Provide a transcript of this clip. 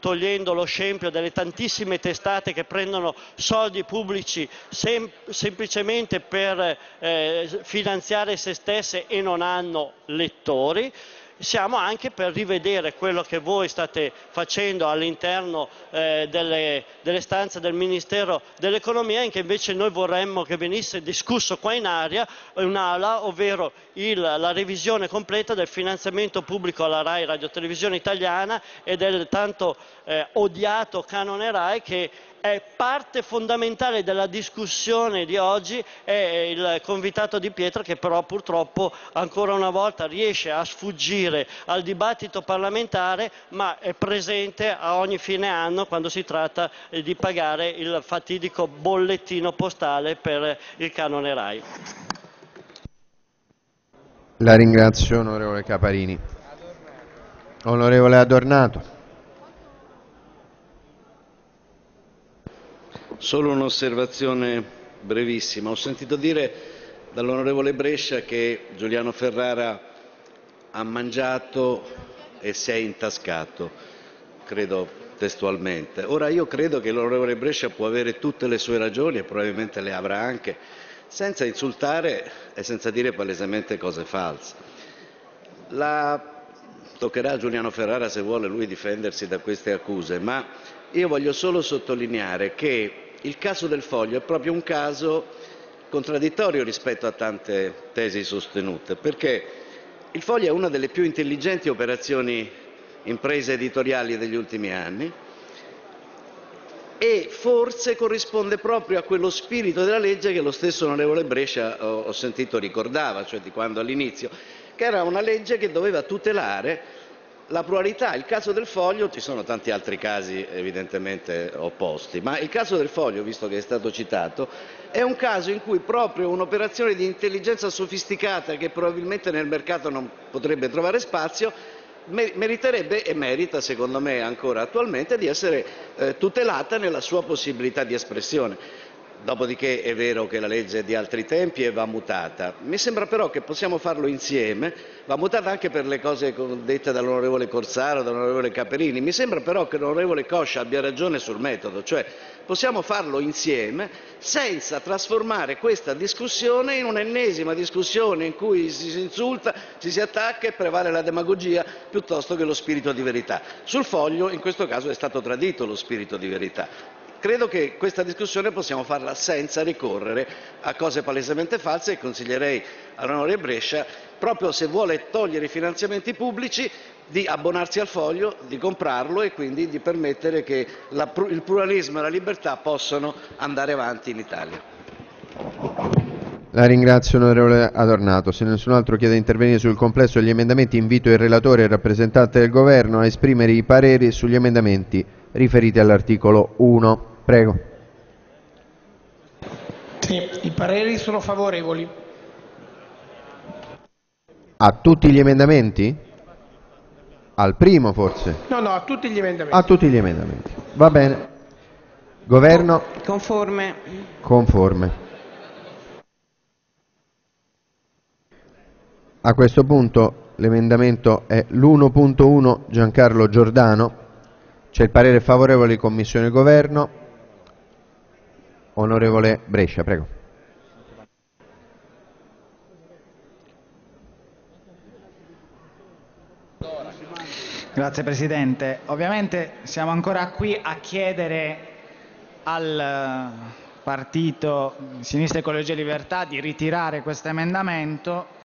togliendo lo scempio delle tantissime testate che prendono soldi pubblici semplicemente per finanziare se stesse e non hanno lettori. Siamo anche per rivedere quello che voi state facendo all'interno delle stanze del Ministero dell'Economia, in che invece noi vorremmo che venisse discusso qua in aula, ovvero la revisione completa del finanziamento pubblico alla RAI Radio Televisione Italiana e del tanto odiato canone RAI, che è parte fondamentale della discussione di oggi. È il convitato Di Pietro che però purtroppo ancora una volta riesce a sfuggire al dibattito parlamentare, ma è presente a ogni fine anno quando si tratta di pagare il fatidico bollettino postale per il canone RAI. La ringrazio, onorevole Caparini. Onorevole Adornato. Solo un'osservazione brevissima. Ho sentito dire dall'onorevole Brescia che Giuliano Ferrara ha mangiato e si è intascato, credo testualmente. Ora io credo che l'onorevole Brescia può avere tutte le sue ragioni, e probabilmente le avrà anche, senza insultare e senza dire palesemente cose false. Toccherà a Giuliano Ferrara, se vuole lui, difendersi da queste accuse, ma io voglio solo sottolineare che il caso del Foglio è proprio un caso contraddittorio rispetto a tante tesi sostenute, perché il Foglio è una delle più intelligenti operazioni imprese editoriali degli ultimi anni e forse corrisponde proprio a quello spirito della legge che lo stesso onorevole Brescia ho sentito ricordava, cioè di quando all'inizio, che era una legge che doveva tutelare la pluralità. Il caso del Foglio, ci sono tanti altri casi evidentemente opposti, ma il caso del Foglio, visto che è stato citato, è un caso in cui proprio un'operazione di intelligenza sofisticata, che probabilmente nel mercato non potrebbe trovare spazio, meriterebbe e merita, secondo me ancora attualmente, di essere tutelata nella sua possibilità di espressione. Dopodiché è vero che la legge è di altri tempi e va mutata. Mi sembra però che possiamo farlo insieme, va mutata anche per le cose dette dall'onorevole Corsaro, dall'onorevole Caperini. Mi sembra però che l'onorevole Coscia abbia ragione sul metodo, cioè possiamo farlo insieme senza trasformare questa discussione in un'ennesima discussione in cui si insulta, ci si attacca e prevale la demagogia piuttosto che lo spirito di verità. Sul Foglio in questo caso è stato tradito lo spirito di verità. Credo che questa discussione possiamo farla senza ricorrere a cose palesemente false e consiglierei all'onorevole Brescia, proprio se vuole togliere i finanziamenti pubblici, di abbonarsi al Foglio, di comprarlo e quindi di permettere che il pluralismo e la libertà possano andare avanti in Italia. La ringrazio, onorevole Adornato. Se nessun altro chiede di intervenire sul complesso degli emendamenti, invito il relatore e il rappresentante del Governo a esprimere i pareri sugli emendamenti riferiti all'articolo 1. Prego. Sì, i pareri sono favorevoli. A tutti gli emendamenti? Al primo forse? No, a tutti gli emendamenti. A tutti gli emendamenti. Va bene. Governo? Conforme. Conforme. A questo punto l'emendamento è l'1.1 Giancarlo Giordano. C'è il parere favorevole di Commissione e Governo. Onorevole Brescia, prego. Grazie Presidente. Ovviamente siamo ancora qui a chiedere al partito Sinistra Ecologia e Libertà di ritirare questo emendamento